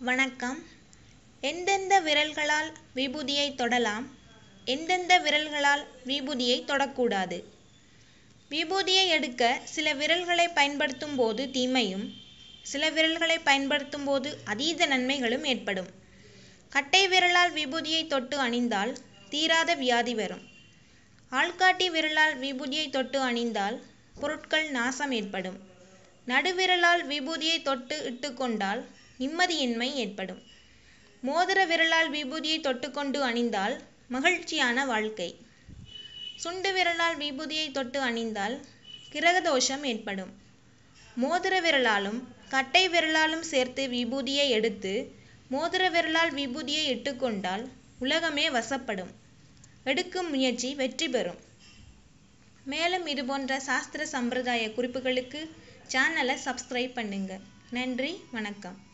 வணக்கம். எந்தெந்த விரல்களால் விபூதியை தொடலாம், எந்தெந்த விரல்களால் விபூதியை தொடக்கூடாது? விபூதியை எடுக்க சில விரல்களை பயன்படுத்தும் போது தீமையும், சில விரல்களை பயன்படுத்தும் போது அதீத நன்மைகளும் ஏற்படும். கட்டை விரலால் விபூதியை தொட்டு அணிந்தால் தீராத வியாதி வரும். ஆள்காட்டி விரலால் விபூதியை தொட்டு அணிந்தால் பொருட்கள் நாசம் ஏற்படும். நடுவிரலால் விபூதியை தொட்டு இட்டுக்கொண்டால் நிம்மதியின்மை ஏற்படும். மோதிர விரலால் விபூதியை தொட்டுக்கொண்டு அணிந்தால் மகிழ்ச்சியான வாழ்க்கை. சுண்டு விரலால் விபூதியை தொட்டு அணிந்தால் கிரகதோஷம் ஏற்படும். மோதிர விரலாலும் கட்டை விரலாலும் சேர்த்து விபூதியை எடுத்து மோதிர விரலால் விபூதியை இட்டுக்கொண்டால் உலகமே வசப்படும். எடுக்கும் முயற்சி வெற்றி பெறும். மேலும் இதுபோன்ற சாஸ்திர சம்பிரதாய குறிப்புகளுக்கு சேனலை சப்ஸ்கிரைப் பண்ணுங்க. நன்றி, வணக்கம்.